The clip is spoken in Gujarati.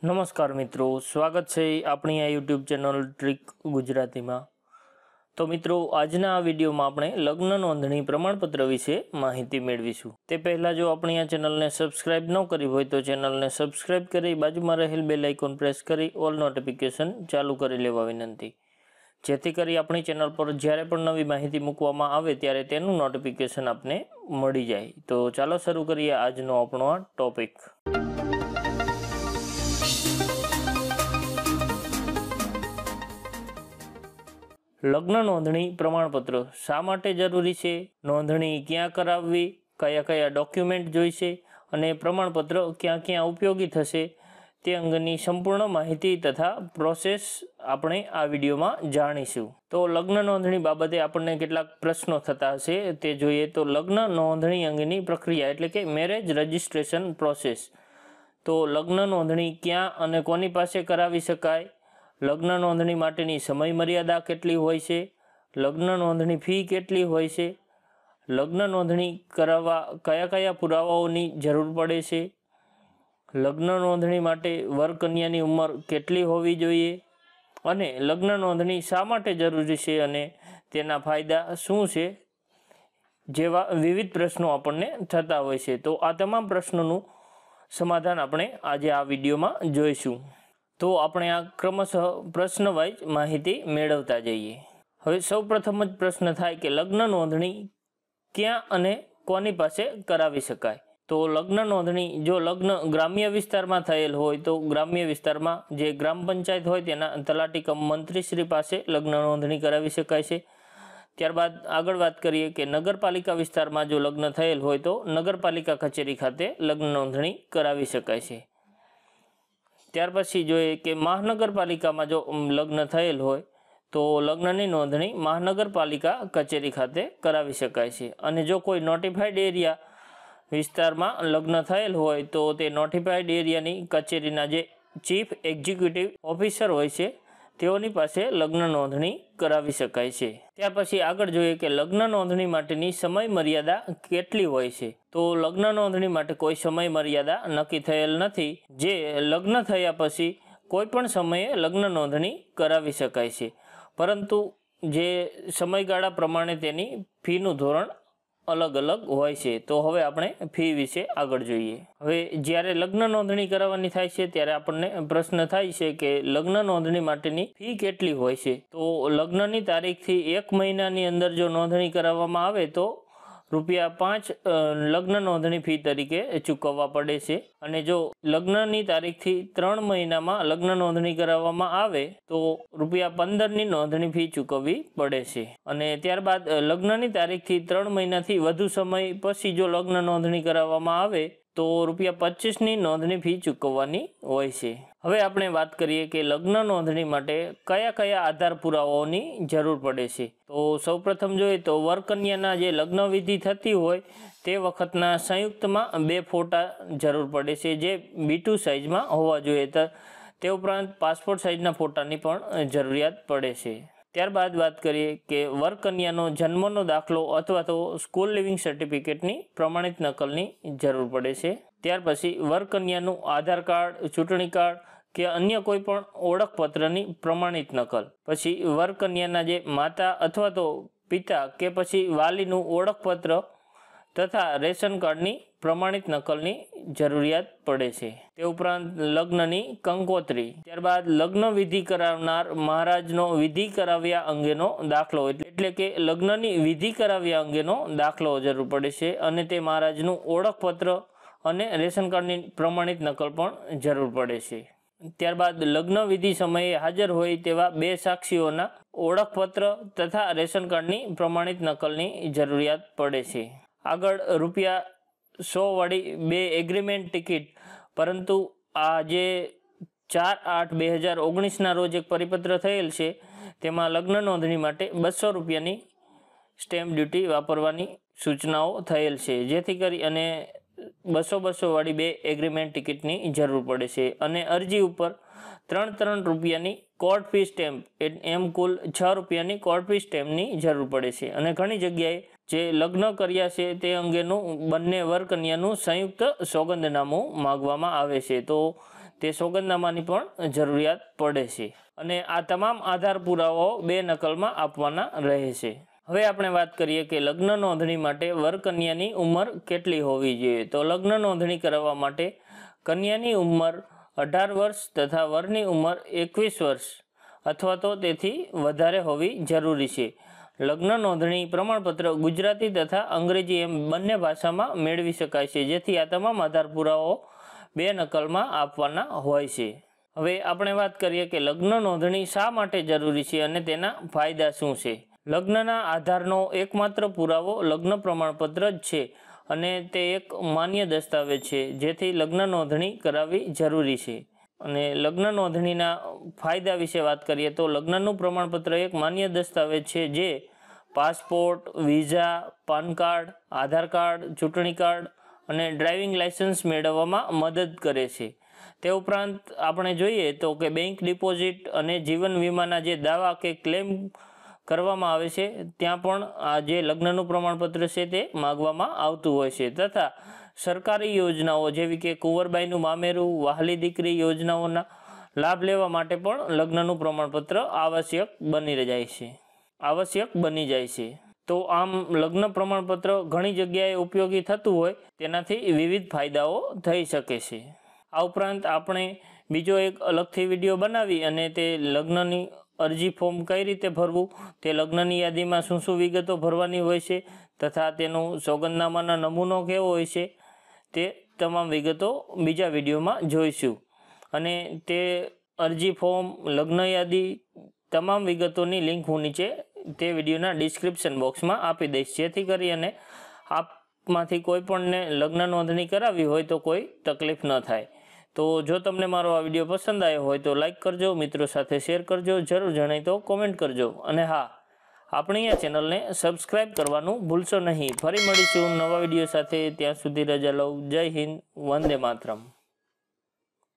નમસ્કાર મિત્રો, સ્વાગત છે આપણી આ યુટ્યુબ ચેનલ ટ્રીક ગુજરાતીમાં। તો મિત્રો, આજના આ વિડીયોમાં આપણે લગ્ન નોંધણી પ્રમાણપત્ર વિશે માહિતી મેળવીશું। તે પહેલાં જો આપણી આ ચેનલને સબસ્ક્રાઇબ ન કરી હોય તો ચેનલને સબસ્ક્રાઇબ કરી બાજુમાં રહેલ બેલ આઇકોન પ્રેસ કરી ઓલ નોટિફિકેશન ચાલુ કરી લેવા વિનંતી, જેથી કરી આપણી ચેનલ પર જ્યારે પણ નવી માહિતી મૂકવામાં આવે ત્યારે તેનું નોટિફિકેશન આપને મળી જાય। તો ચાલો શરૂ કરીએ આજનો આપણો આ ટોપિક। લગ્ન નોંધણી પ્રમાણપત્ર શા માટે જરૂરી છે, નોંધણી ક્યાં કરાવવી, કયા કયા ડોક્યુમેન્ટ જોઈશે અને પ્રમાણપત્ર ક્યાં ક્યાં ઉપયોગી થશે તે અંગેની સંપૂર્ણ માહિતી તથા પ્રોસેસ આપણે આ વિડીયોમાં જાણીશું। તો લગ્ન નોંધણી બાબતે આપણને કેટલાક પ્રશ્નો થતા હશે તે જોઈએ। તો લગ્ન નોંધણી અંગેની પ્રક્રિયા એટલે કે મેરેજ રજિસ્ટ્રેશન પ્રોસેસ। તો લગ્ન નોંધણી ક્યાં અને કોની પાસે કરાવી શકાય, લગ્ન નોંધણી માટેની સમય મર્યાદા કેટલી હોય છે, લગ્ન નોંધણી ફી કેટલી હોય છે, લગ્ન નોંધણી કરાવવા કયા કયા પુરાવાઓની જરૂર પડે છે, લગ્ન નોંધણી માટે વર કન્યાની ઉંમર કેટલી હોવી જોઈએ અને લગ્ન નોંધણી શા માટે જરૂરી છે અને તેના ફાયદા શું છે જેવા વિવિધ પ્રશ્નો આપણને થતા હોય છે। તો આ તમામ પ્રશ્નોનું સમાધાન આપણે આજે આ વિડીયોમાં જોઈશું। તો આપણે આ ક્રમશઃ પ્રશ્ન વાઇઝ માહિતી મેળવતા જઈએ। હવે સૌ પ્રથમ જ પ્રશ્ન થાય કે લગ્ન નોંધણી ક્યાં અને કોની પાસે કરાવી શકાય। તો લગ્ન નોંધણી જો લગ્ન ગ્રામ્ય વિસ્તારમાં થયેલ હોય તો ગ્રામ્ય વિસ્તારમાં જે ગ્રામ પંચાયત હોય તેના તલાટી કમ મંત્રીશ્રી પાસે લગ્ન નોંધણી કરાવી શકાય છે। ત્યારબાદ આગળ વાત કરીએ કે નગરપાલિકા વિસ્તારમાં જો લગ્ન થયેલ હોય તો નગરપાલિકા કચેરી ખાતે લગ્ન નોંધણી કરાવી શકાય છે। ત્યાર પછી જોઈએ કે મહાનગરપાલિકામાં જો લગ્ન થયેલ હોય તો લગ્નની નોંધણી મહાનગરપાલિકા કચેરી ખાતે કરાવી શકાય છે। અને જો કોઈ નોટિફાઈડ એરિયા વિસ્તારમાં લગ્ન થયેલ હોય તો તે નોટિફાઈડ એરિયાની કચેરીના જે ચીફ એક્ઝિક્યુટિવ ઓફિસર હોય છે તેઓની પાસે લગ્ન નોંધણી કરાવી શકાય છે। ત્યાર પછી આગળ જોઈએ કે લગ્ન નોંધણી માટેની સમય મર્યાદા કેટલી હોય છે। તો લગ્ન નોંધણી માટે કોઈ સમય મર્યાદા નક્કી થયેલ નથી। જે લગ્ન થયા પછી કોઈ પણ સમયે લગ્ન નોંધણી કરાવી શકાય છે, પરંતુ જે સમયગાળા પ્રમાણે તેની ફીનું ધોરણ અલગ અલગ હોય છે। તો હવે આપણે ફી વિશે આગળ જોઈએ। હવે જ્યારે લગ્ન નોંધણી કરાવવાની થાય છે ત્યારે આપણને પ્રશ્ન થાય છે કે લગ્ન નોંધણી માટેની ફી કેટલી હોય છે। તો લગ્નની તારીખથી 1 મહિનાની અંદર જો નોંધણી કરાવવામાં આવે તો ₹5 લગ્ન નોંધણી ફી તરીકે ચૂકવવા પડે છે। અને જો લગ્નની તારીખથી 3 મહિનામાં લગ્ન નોંધણી કરાવવામાં આવે તો ₹15ની નોંધણી ફી ચૂકવવી પડે છે। અને ત્યારબાદ લગ્નની તારીખથી 3 મહિનાથી વધુ સમય પછી જો લગ્ન નોંધણી કરાવવામાં આવે તો ₹25ની નોંધણી ફી ચૂકવવાની હોય છે। હવે આપણે વાત કરીએ કે લગ્ન નોંધણી માટે કયા કયા આધાર પુરાવાઓની જરૂર પડે છે। તો સૌપ્રથમ જોઈએ તો વર કન્યાના જે લગ્ન વિધિ થતી હોય તે વખતના સંયુક્તમાં 2 ફોટા જરૂર પડે છે જે B2 સાઇઝમાં હોવા જોઈએ। તે ઉપરાંત પાસપોર્ટ સાઇઝના ફોટાની પણ જરૂરિયાત પડે છે। ત્યારબાદ વાત કરીએ કે વર કન્યાનો જન્મનો દાખલો અથવા તો સ્કૂલ લિવિંગ સર્ટિફિકેટની પ્રમાણિત નકલની જરૂર પડે છે। ત્યાર પછી વર કન્યાનું આધાર કાર્ડ, ચૂંટણી કાર્ડ કે અન્ય કોઈ પણ ઓળખપત્રની પ્રમાણિત નકલ, પછી વર કન્યાના જે માતા અથવા તો પિતા કે પછી વાલીનું ઓળખપત્ર તથા રેશન કાર્ડની પ્રમાણિત નકલની જરૂરિયાત પડે છે। તે ઉપરાંત લગ્નની કંકોત્રી, ત્યારબાદ લગ્ન વિધિ કરાવનાર મહારાજનો વિધિ કરાવ્યા અંગેનો દાખલો એટલે કે લગ્નની વિધિ કરાવ્યા અંગેનો દાખલો જરૂર પડે છે। અને તે મહારાજનું ઓળખપત્ર અને રેશન કાર્ડની પ્રમાણિત નકલ પણ જરૂર પડે છે। ત્યારબાદ લગ્ન વિધિ સમયે હાજર હોય તેવા 2 સાક્ષીઓના ઓળખપત્ર તથા રેશન કાર્ડની પ્રમાણિત નકલની જરૂરિયાત પડે છે। આગળ ₹100 વાળી 2 એગ્રીમેન્ટ ટિકિટ, પરંતુ આ જે 4/8/2019ના રોજ એક પરિપત્ર થયેલ છે તેમાં લગ્ન નોંધણી માટે ₹200ની સ્ટેમ્પ ડ્યુટી વાપરવાની સૂચનાઓ થયેલ છે, જેથી કરી અને 200 વાળી 2 એગ્રીમેન્ટ ટિકિટની જરૂર પડે છે। અને અરજી ઉપર ₹3 કોર્ટ ફી સ્ટેમ્પ એમ કુલ ₹6ની કોર્ટ ફી સ્ટેમ્પની જરૂર પડે છે। અને ઘણી જગ્યાએ જે લગ્ન કર્યા છે તે અંગેનું બંને વર કન્યાનું સંયુક્ત સોગંદનામું માગવામાં આવે છે। તો તે સોગંદનામાની પણ જરૂરિયાત પડે છે અને આ તમામ આધાર પુરાવાઓ 2 નકલમાં આપવાના રહે છે. હવે આપણે વાત કરીએ કે લગ્ન નોંધણી માટે વર કન્યાની ઉંમર કેટલી હોવી જોઈએ. તો લગ્ન નોંધણી કરાવવા માટે કન્યાની ઉંમર 18 વર્ષ તથા વરની ઉંમર 21 વર્ષ અથવા તો તેથી વધારે હોવી જરૂરી છે. લગ્ન નોંધણી પ્રમાણપત્ર ગુજરાતી તથા અંગ્રેજી એમ બંને ભાષામાં મેળવી શકાય છે, જેથી આ તમામ આધાર પુરાવાઓ 2 નકલમાં આપવાના હોય છે. હવે આપણે વાત કરીએ કે લગ્ન નોંધણી શા માટે જરૂરી છે અને તેના ફાયદા શું છે. લગ્નના આધારનો એકમાત્ર પુરાવો લગ્ન પ્રમાણપત્ર જ છે અને તે એક માન્ય દસ્તાવેજ છે, જેથી લગ્ન નોંધણી કરાવવી જરૂરી છે. અને લગ્ન નોંધણીના ફાયદા વિશે વાત કરીએ તો લગ્નનું પ્રમાણપત્ર એક માન્ય દસ્તાવેજ છે જે passport, visa, PAN card, Aadhaar card, ચૂંટણી કાર્ડ અને ડ્રાઇવિંગ લાયસન્સ મેળવવામાં મદદ કરે છે. તે ઉપરાંત આપણે જોઈએ તો કે બેંક ડિપોઝિટ અને જીવન વીમાના જે દાવા કે ક્લેમ કરવામાં આવે છે ત્યાં પણ આ જે લગ્નનું પ્રમાણપત્ર છે તે માગવામાં આવતું હોય છે. તથા સરકારી યોજનાઓ જેવી કે કુંવરબાઈનું મામેરું, વહાલી દીકરી યોજનાઓના લાભ લેવા માટે પણ લગ્નનું પ્રમાણપત્ર આવશ્યક બની જાય છે. તો આમ લગ્ન પ્રમાણપત્ર ઘણી જગ્યાએ ઉપયોગી થતું હોય તેનાથી વિવિધ ફાયદાઓ થઈ શકે છે. આ ઉપરાંત આપણે બીજો એક અલગથી વિડીયો બનાવી અને તે લગ્નની અરજી ફોર્મ કઈ રીતે ભરવું, તે લગ્નની યાદીમાં શું શું વિગતો ભરવાની હોય છે તથા તેનું સોગંદનામાનો નમૂનો કેવો હોય છે તે તમામ વિગતો બીજા વિડીયોમાં જોઈશું. અને તે અરજી ફોર્મ, લગ્ન યાદી તમામ વિગતોની લિંક હું નીચે તે વિડીયોના ડિસ્ક્રિપ્શન બોક્સમાં આપી દઈશ, જેથી કરી અને આપમાંથી કોઈ પણને લગ્ન નોંધણી કરાવી હોય તો કોઈ તકલીફ ન થાય. તો જો તમને મારો આ વિડીયો પસંદ આવ્યો હોય તો લાઈક કરજો, મિત્રો સાથે શેર કરજો, જરૂર જણાય તો કોમેન્ટ કરજો અને હા, આપણી આ ચેનલને સબસ્ક્રાઈબ કરવાનું ભૂલશો નહીં. ફરી મળીશું નવા વિડીયો સાથે. ત્યાં સુધી રજા લઉં. જય હિન્દ, વંદે માતરમ.